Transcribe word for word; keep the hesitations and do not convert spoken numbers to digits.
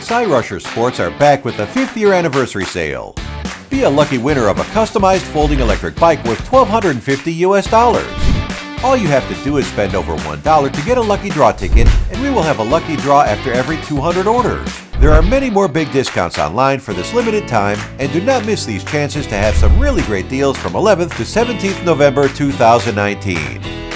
Cyrusher Sports are back with the fifth year anniversary sale. Be a lucky winner of a customized folding electric bike worth one thousand two hundred fifty U S dollars. All you have to do is spend over one dollar to get a lucky draw ticket, and we will have a lucky draw after every two hundred orders. There are many more big discounts online for this limited time, and do not miss these chances to have some really great deals from eleventh to seventeenth November two thousand nineteen.